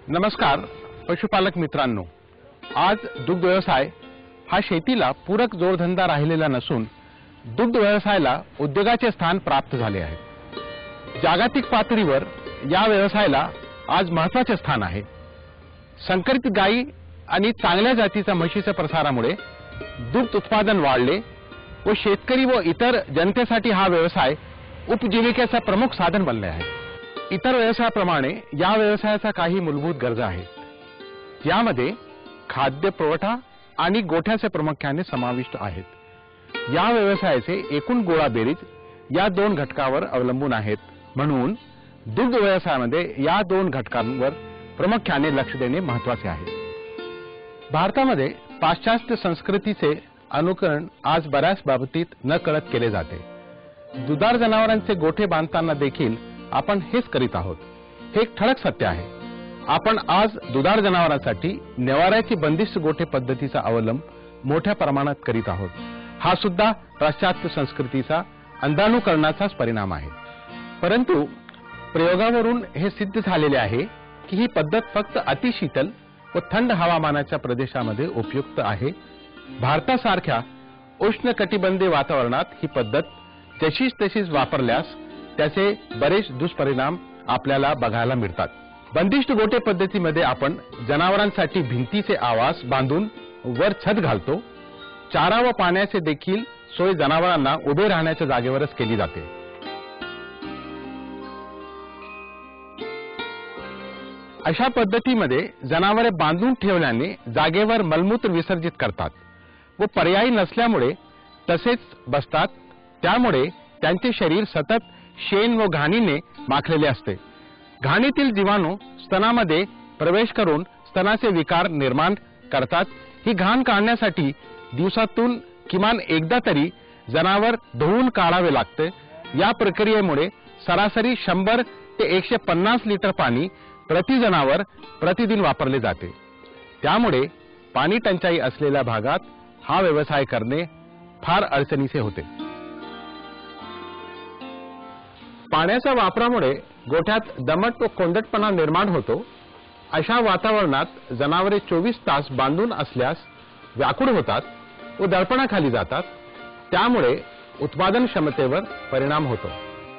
नमस्कार पशुपालक मित्रांनो, आज दुग्ध व्यवसाय हा शेतीला पूरक जोडधंदा राहिलेला नसून दुग्ध व्यवसायाला उद्योगाचे स्थान प्राप्त झाले आहे। जागतिक पातळीवर या व्यवसायाला आज महत्त्वाचे स्थान आहे। संकरित गायी आणि चांगल्या जातीच्या म्हशीच्या प्रसारामुळे दुग्ध उत्पादन वाढले व शेतकरी व इतर जनतेसाठी हा व्यवसाय उपजीविकेचा प्रमुख साधन बनले आहे। इतर व्यवसायाप्रमाणे या व्यवसायाचा काही मूलभूत गरजा आहेत, यामध्ये खाद्य पुरवठा आणि गोठ्याचे प्रामुख्याने समाविष्ट आहेत। या व्यवसायाचे एकूण गोळा बेरीज या दोन घटकावर अवलंबून आहेत, म्हणून दुग्ध व्यवसायामध्ये या दोन घटकांवर प्रामुख्याने लक्ष देणे महत्त्वाचे आहे। भारतामध्ये पाश्चात्य संस्कृतीचे अनुकरण आज बऱ्याच बाबतीत नकळत केले जाते। दुधाळ जनावरांचे गोठे बांधताना देखील आपण हेच करीत आहोत। हे एक ठळक सत्य आहे। आपण आज दुधाळ जनावरांसाठी नेवाऱ्याची बंदिस्त गोठे पद्धतीचा अवलंब मोठ्या प्रमाणात करीत आहोत। हा सुद्धा पाश्चात्य संस्कृतीचा अंधानुकरणाचाच परिणाम आहे। परंतु प्रयोगावरून हे सिद्ध झालेले आहे की ही पद्धत फक्त अतिशीतल व थंड हवामानाच्या प्रदेशामध्ये उपयुक्त आहे। भारतासारख्या उष्णकटिबंधीय वातावरणात ही पद्धत जशीच तशीच वापरल्यास त्याचे बरेच दुष्परिणाम आपल्याला बघायला मिळतात। बंदिस्त गोठे पद्धतीमध्ये आपण जनावरांसाठी भिंतीचे आवास बांधून वर छत घालतो। चारा व पाण्याचे देखील सोय जनावरांना उभे राहण्याच्या जागेवरच केली जाते। अशा पद्धतीमध्ये जनावरे बांधून ठेवल्याने जागेवर मलमूत्र विसर्जित करतात व पर्यायी नसल्यामुळे तसेच बसतात। त्यामुळे त्यांचे शरीर सतत शेण व घाणीने माखलेले असते। घाणीतील जीवाणू स्तनामध्ये प्रवेश करून स्तनाचे विकार निर्माण करतात। ही घाण काढण्यासाठी दिवसातून किमान एकदा तरी जनावर धुवून काढावे लागते। या प्रक्रियेमुळे सरासरी 100 ते 150 लिटर पाणी प्रति जनावर प्रतिदिन वापरले जाते। त्यामुळे पाणी टंचाई असलेल्या भागात हा व्यवसाय करणे फार अडचणीचे होते। पाण्याच्या वापरामुळे गोठ्यात दमट व कोंदटपणा निर्माण होतो। अशा वातावरणात जनावरे 24 तास बांधून असल्यास व्याकुळ होतात व दडपणाखाली जातात। त्यामुळे उत्पादन क्षमतेवर परिणाम होतो।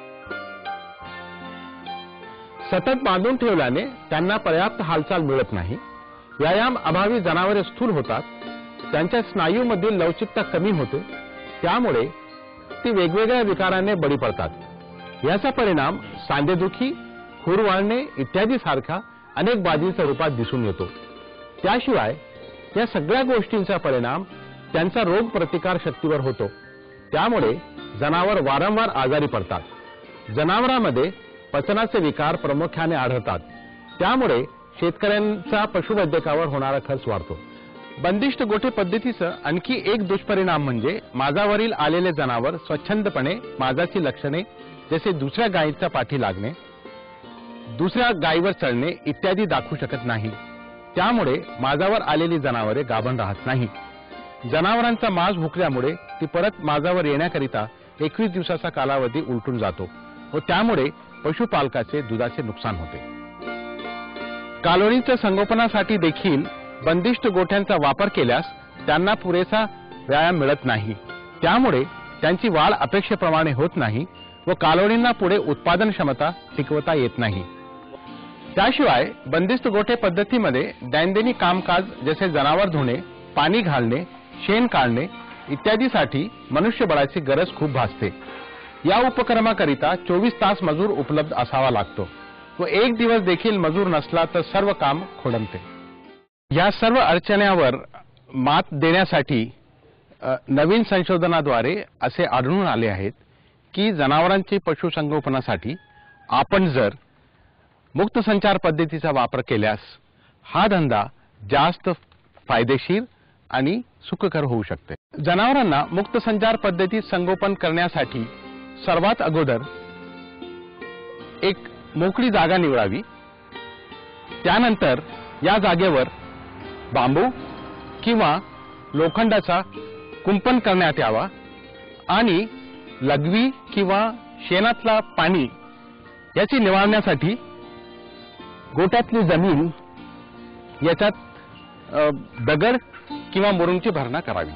सतत बांधून ठेवल्याने त्यांना पर्याप्त हालचाल मिळत नाही। व्यायाम अभावी जनावरे स्थूल होतात। त्यांच्या स्नायूमधील लवचिकता कमी होते। त्यामुळे ती वेगवेगळ्या विकारांना बळी पडतात। याचा परिणाम सांधेदुखी, खूर वाळणे इत्यादी सारख्या अनेक बाबींच्या रूपात दिसून येतो। त्याशिवाय या सगळ्या गोष्टींचा परिणाम त्यांचा रोग प्रतिकार शक्तीवर होतो। त्यामुळे जनावर वारंवार आजारी पडतात। जनावरांमध्ये पचनाचे विकार प्रामुख्याने आढळतात। त्यामुळे शेतकऱ्यांचा पशुवैद्यकावर होणारा खर्च वाढतो। बंदिस्त गोठे पद्धतीचा आणखी एक दुष्परिणाम म्हणजे माझावरील आलेले जनावर स्वच्छंदपणे माझाची लक्षणे जसे दुसऱ्या गायीच्या पाठी लागणे, दुसऱ्या गायीवर चढणे इत्यादी दाखवू शकत नाही। त्यामुळे माझावर आलेली जनावरे गाभण राहत नाही। जनावरांचा मांस भुकल्यामुळे ती परत माझावर येण्याकरिता 21 दिवसाचा कालावधी उलटून जातो व त्यामुळे पशुपालकाचे दुधाचे नुकसान होते। कालोनीच्या संगोपनासाठी देखील बंदिस्त गोठ्यांचा वापर केल्यास त्यांना पुरेसा व्यायाम मिळत नाही। त्यामुळे त्यांची वाढ अपेक्षेप्रमाणे होत नाही व कालोनींना पुढे उत्पादन क्षमता टिकवता येत नाही। त्याशिवाय बंदिस्त गोठे पद्धतीमध्ये दैनंदिन कामकाज जसे जनावर धुणे, पाणी घालणे, शेण काढणे इत्यादीसाठी मनुष्यबळाची गरज खूप भासते। या उपक्रमाकरिता 24 तास मजूर उपलब्ध असावा लागतो व एक दिवस देखील मजूर नसला तर सर्व काम खोळंबते। या सर्व अडचणींवर मात देण्यासाठी नवीन संशोधनाद्वारे असे आढळून आले आहेत की जनावरांची पशुसंगोपनासाठी आपण जर मुक्त संचार पद्धतीचा वापर केल्यास हा धंदा जास्त फायदेशीर आणि सुखकर होऊ शकते। जनावरांना मुक्त संचार पद्धतीत संगोपन करण्यासाठी सर्वात अगोदर एक मोकळी जागा निवडावी। त्यानंतर या जागेवर बांबू किंवा लोखंडाचा कुंपण करण्यात यावा आणि लघवी किंवा शेणातला पाणी याची निवारण्यासाठी गोठ्यातली जमीन याच्यात दगड किंवा मुरुमची भरणा करावी।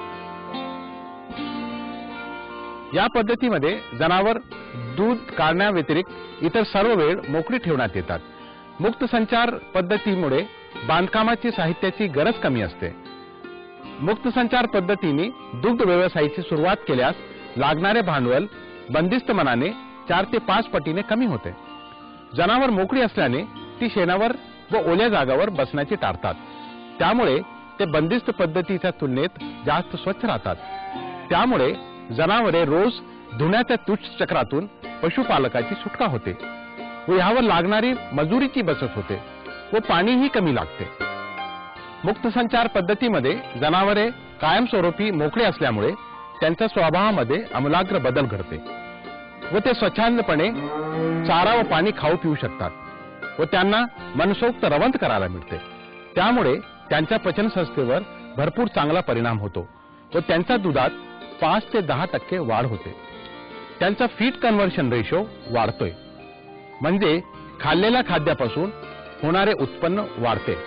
या पद्धतीमध्ये जनावर दूध काढण्याव्यतिरिक्त इतर सर्व वेळ मोकळी ठेवण्यात येतात। मुक्त संचार पद्धतीमुळे बांधकामाची साहित्याची गरज कमी असते। मुक्त संचार पद्धतीने दुग्ध व्यवसायाची सुरुवात केल्यास लागणारे भांडवल बंदिस्त मनाने 4 ते 5 पटीने कमी होते। जनावर मोकळी असल्याने ती शेणावर व ओल्या जागावर बसण्याची टाळतात, त्यामुळे ते बंदिस्त पद्धतीच्या तुलनेत जास्त स्वच्छ राहतात। त्यामुळे जनावरे रोज धुण्याच्या तुच्छ चक्रातून पशुपालकाची सुटका होते व यावर लागणारी मजुरीची बचत होते व पाणीही कमी लागते। मुक्त संचार पद्धतीमध्ये जनावरे कायमस्वरूपी मोकळे असल्यामुळे त्यांच्या स्वभावामध्ये आमूलाग्र बदल घडते व ते स्वच्छंदपणे चारा व पाणी खाऊ पिऊ शकतात व त्यांना मनसोक्त रवंथ करायला मिळते। त्यामुळे त्यांच्या पचनसंस्थेवर भरपूर चांगला परिणाम होतो व त्यांच्या दुधात 5 ते 10% वाढ होते। त्यांचा फीड कन्व्हर्शन रेशो वाढतोय, म्हणजे खाल्लेल्या खाद्यापासून होणारे उत्पन्न वाढते।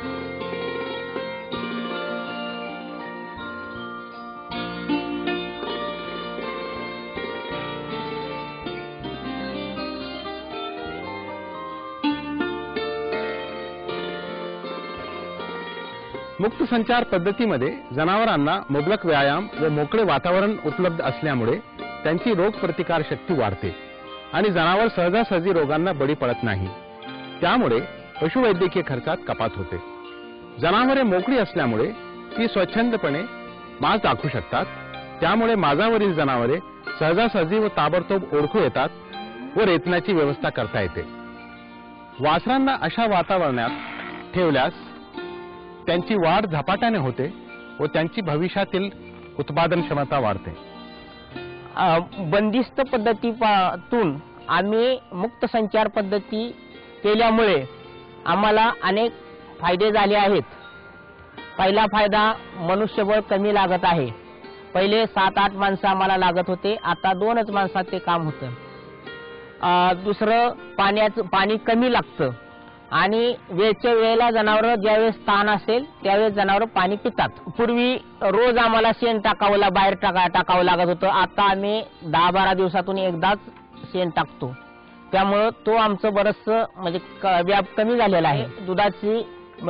मुक्त संचार पद्धतीमध्ये जनावरांना मुबलक व्यायाम व मोकळे वातावरण उपलब्ध असल्यामुळे त्यांची रोगप्रतिकार शक्ती वाढते आणि जनावर सहजासहजी रोगांना बळी पडत नाही। त्यामुळे पशुवैद्यकीय खर्चात कपात होते। जनावरे मोकळी असल्यामुळे ती स्वच्छंदपणे मांस दाखवू शकतात, त्यामुळे माजावरील जनावरे सहजासहजी व ताबडतोब ओळखू येतात व रेतण्याची व्यवस्था करता येते। वासरांना अशा वातावरणात ठेवल्यास त्यांची वाढ झपाट्याने होते व त्यांची भविष्यातील उत्पादन क्षमता वाढते। बंदिस्त पद्धतीतून आम्ही मुक्त संचार पद्धती केल्यामुळे आम्हाला अनेक फायदे झाले आहेत। पहिला फायदा, मनुष्यबळ कमी लागत आहे। पहिले 7-8 माणसं आम्हाला लागत होते, आता 2च माणसात ते काम होतं। दुसरं, पाणी कमी लागतं आणि वेळच्या वेळेला जनावर ज्यावेळेस ताण असेल त्यावेळेस जनावर पाणी पितात। पूर्वी रोज आम्हाला शेण बाहेर टाकावं लागत होतं, आता आम्ही 10-12 दिवसातून एकदाच शेण टाकतो, त्यामुळे तो आमचं बरंचसं म्हणजे व्याप कमी झालेला आहे। दुधाची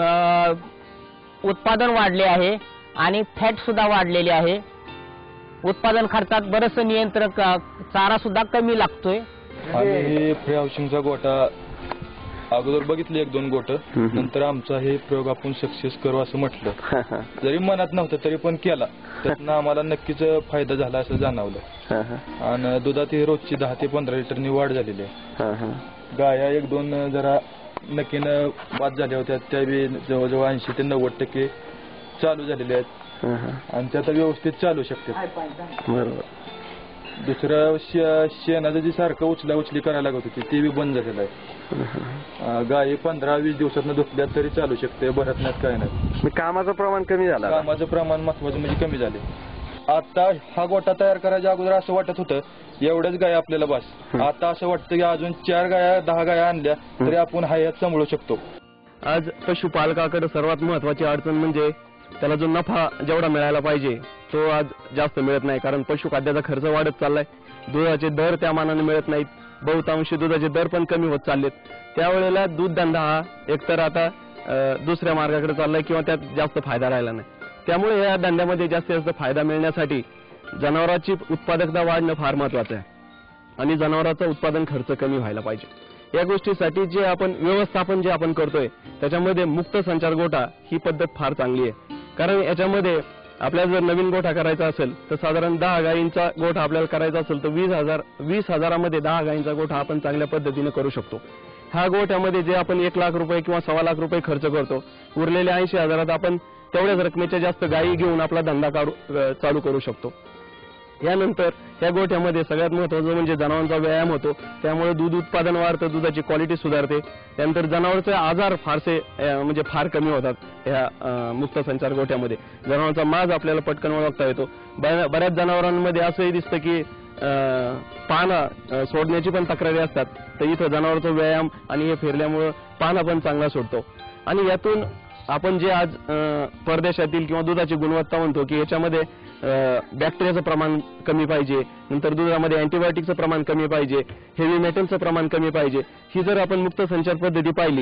उत्पादन वाढले आहे आणि फॅट सुद्धा वाढलेली आहे। उत्पादन खर्चात बरंचसं नियंत्रण, चारा सुद्धा कमी लागतोय। आम्ही फ्री हाऊसिंगचा गोठा अगोदर बघितले 1-2 गोट, नंतर आमचा हे प्रयोग आपण सक्सेस करू असं म्हटलं, जरी मनात नव्हतं तरी पण केला, त्यातनं आम्हाला नक्कीच फायदा झाला असं जाणवलं आणि दुधात ही रोजची 10 ते 15 लिटरनी वाढ झालेली आहे। गाया 1-2 जरा नक्कीनं बाद झाल्या होत्या, त्या बी जवळजवळ 80 ते 90% चालू झालेल्या आहेत आणि त्या आता व्यवस्थित चालू शकतात। दुसरं, शेणाचं जे सारखं उचली करायला लागत होती ते बी बंद झालेलं आहे। गायी 15-20 दिवसात धुतल्या तरी चालू शकते, भरत नाहीत काय नाही। कामाचं प्रमाण कमी झालं, कामाचं प्रमाण महत्वाचं म्हणजे कमी झाले। आता हा गोठा तयार करायच्या अगोदर असं वाटत होतं एवढ्याच गाय आपल्याला बस, आता असं वाटतं की अजून 4 गाया 10 गाया आणल्या तरी आपण हयात सांभाळू शकतो। आज पशुपालकाकडे सर्वात महत्वाची अडचण म्हणजे त्याला जो नफा जेवढा मिळायला पाहिजे तो आज जास्त मिळत नाही, कारण पशुखाद्याचा खर्च वाढत चाललाय, दुधाचे दर त्या मानाने मिळत नाहीत, बहुतांशी दुधाचे दर पण कमी होत चाललेत। त्यावेळेला दूध धंदा हा एकतर आता दुसऱ्या मार्गाकडे चाललाय किंवा त्यात जास्त फायदा राहिला नाही। त्यामुळे या धंद्यामध्ये जास्तीत जास्त फायदा मिळण्यासाठी जनावरांची उत्पादकता वाढणं फार महत्वाचं आहे आणि जनावरांचा उत्पादन खर्च कमी व्हायला पाहिजे। या गोष्टीसाठी जे आपण व्यवस्थापन जे आपण करतोय त्याच्यामध्ये मुक्त संचार गोठा ही पद्धत फार चांगली आहे, कारण याच्यामध्ये आपल्याला जर नवीन गोठा करायचा असेल तर साधारण 10 गायींचा गोठा आपल्याला करायचा असेल तर 20,000 10 गायींचा गोठा आपण चांगल्या पद्धतीने करू शकतो। ह्या गोठ्यामध्ये जे आपण 1 लाख रुपये किंवा 1.25 लाख रुपये खर्च करतो, उरलेल्या 80,000 आपण तेवढ्याच रकमेच्या जास्त गायी घेऊन आपला धंदा चालू करू शकतो। यानंतर या गोठ्यामध्ये सगळ्यात महत्त्वाचं म्हणजे जनावरांचा व्यायाम होतो, त्यामुळे दूध उत्पादन वाढतं, दुधाची क्वालिटी सुधारते, त्यानंतर जनावरांचे आजार म्हणजे फार कमी होतात। या मुक्त संचार गोठ्यामध्ये जनावरांचा माज आपल्याला पटकन ओळखता येतो। बऱ्याच जनावरांमध्ये असंही दिसतं की पाना सोडण्याची पण तक्रारी असतात, तर इथं जनावरांचा व्यायाम आणि हे फिरल्यामुळे पाना पण चांगला सोडतो आणि यातून आपण जे आज परदेशातील किंवा दुधाची गुणवत्ता म्हणतो की याच्यामध्ये बॅक्टेरियाचं प्रमाण कमी पाहिजे, नंतर दुधामध्ये अँटीबायोटिकचं प्रमाण कमी पाहिजे, हेवी मेटलचं प्रमाण कमी पाहिजे, ही जर आपण मुक्त संचार पद्धती पाहिली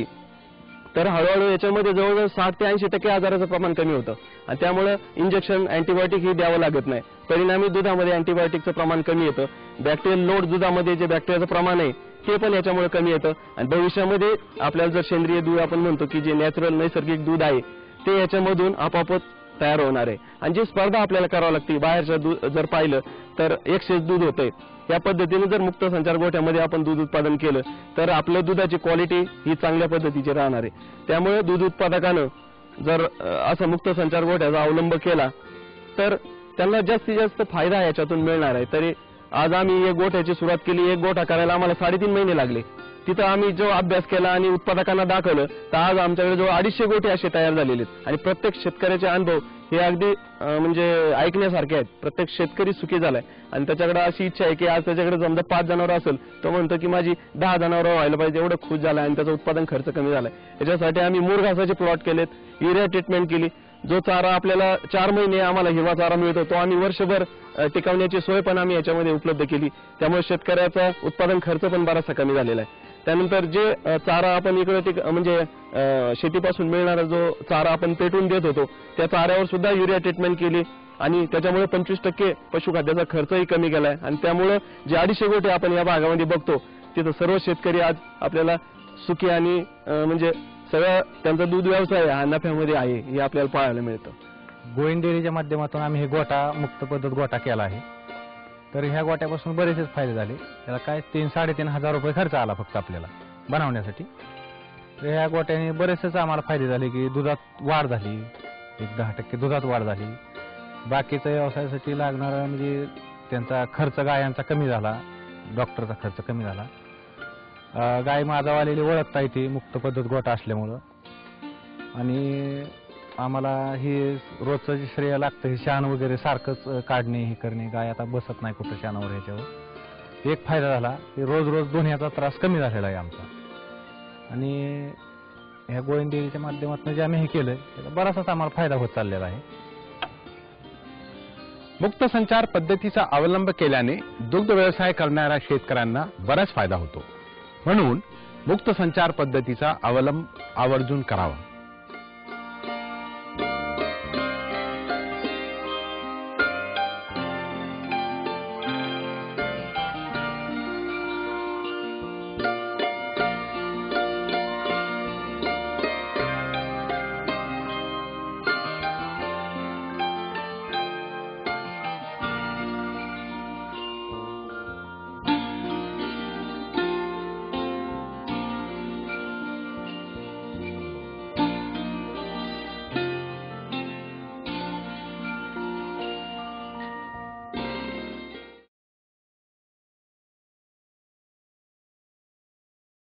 तर हळूहळू याच्यामध्ये जवळजवळ 60 ते 80% आजाराचं प्रमाण कमी होतं आणि त्यामुळे इंजेक्शन अँटीबायोटिक ही द्यावं लागत नाही. परिणामी दुधामध्ये अँटीबायोटिकचं प्रमाण कमी येतं, बॅक्टेरियल लोड दुधामध्ये जे बॅक्टेरियाचं प्रमाण आहे ते पण याच्यामुळे कमी येतं आणि भविष्यामध्ये आपल्याला जर सेंद्रिय दूध आपण म्हणतो की जे नॅचरल नैसर्गिक दूध आहे ते याच्यामधून आपोआपच तयार होणार आहे. आणि जी स्पर्धा आपल्याला करावी लागते बाहेरचं दूध जर पाहिलं तर एकशेच दूध होतंय. या पद्धतीने जर मुक्त संचार गोठ्यामध्ये आपण दूध उत्पादन केलं तर आपलं दुधाची क्वालिटी ही चांगल्या पद्धतीची राहणार आहे. त्यामुळे दूध उत्पादकानं जर असा मुक्त संचार गोठ्याचा अवलंब केला तर त्यांना जास्तीत जास्त फायदा याच्यातून मिळणार आहे. तरी आज आम्ही एक गोठ्याची सुरुवात केली, एक गोठा करायला आम्हाला 3.5 महिने लागले. तिथं आम्ही जो अभ्यास केला आणि उत्पादकांना दाखवलं तर आज आमच्याकडे जो 250 गोठे असे तयार झालेले आहेत आणि प्रत्येक शेतकऱ्याचे अनुभव हे अगदी म्हणजे ऐकण्यासारखे आहेत. प्रत्येक शेतकरी सुखी झालाय आणि त्याच्याकडे अशी इच्छा आहे की आज त्याच्याकडे समजा 5 जनावर असेल तो म्हणतो की माझी 10 जनावर व्हायला पाहिजे, एवढं खुश झालाय आणि त्याचं उत्पादन खर्च कमी झालाय. याच्यासाठी आम्ही मूर घासाचे प्लॉट केलेत, युरिया ट्रीटमेंट केली. जो चारा आपल्याला 4 महिने आम्हाला हिरवा चारा मिळतो तो आम्ही वर्षभर टिकवण्याची सोय पण आम्ही याच्यामध्ये उपलब्ध केली. त्यामुळे शेतकऱ्याचा उत्पादन खर्च पण बराचसा कमी झालेला आहे. त्यानंतर जे चारा आपण इकडे म्हणजे शेतीपासून मिळणारा जो चारा आपण पेटून देत होतो त्या चाऱ्यावर सुद्धा युरिया ट्रीटमेंट केली आणि त्याच्यामुळे 25% पशुखाद्याचा खर्चही कमी केलाय आणि त्यामुळे जे 250 गोठे आपण या भागामध्ये बघतो तिथं सर्व शेतकरी आज आपल्याला सुखी आणि म्हणजे सगळं त्यांचा दूध व्यवसाय हा नफ्यामध्ये आहे हे आपल्याला पाहायला मिळतं. गोविंद डेअरीच्या माध्यमातून आम्ही हे गोठा मुक्त पद्धत गोठा केला आहे. तर ह्या गोट्यापासून बरेचसे फायदे झाले. त्याला काय 3-3.5 हजार रुपये खर्च आला फक्त आपल्याला बनवण्यासाठी. तर ह्या गोट्याने बरेचसेच आम्हाला फायदे झाले की दुधात वाढ झाली, 10% दुधात वाढ झाली. बाकीच्या व्यवसायासाठी लागणारा म्हणजे त्यांचा खर्च गायांचा कमी झाला, डॉक्टरचा खर्च कमी झाला. गाय माझावालेली ओळखता येते मुक्त पद्धत गोठा असल्यामुळं आणि आम्हाला हे रोजचं जे श्रेय लागतं हे शान वगैरे सारखंच काढणे हे करणे, गाय आता बसत नाही कुठं शानावर. ह्याच्यावर एक फायदा झाला की रोज रोज धुण्याचा त्रास कमी झालेला आहे आमचा. आणि ह्या गोविंद डेअरीच्या माध्यमातून जे आम्ही हे केलंय त्याचा बराचसाच आम्हाला फायदा होत चाललेला आहे. मुक्त संचार पद्धतीचा अवलंब केल्याने दुग्ध व्यवसाय करणाऱ्या शेतकऱ्यांना बराच फायदा होतो. म्हणून मुक्त संचार पद्धतीचा अवलंब आवर्जून करावा.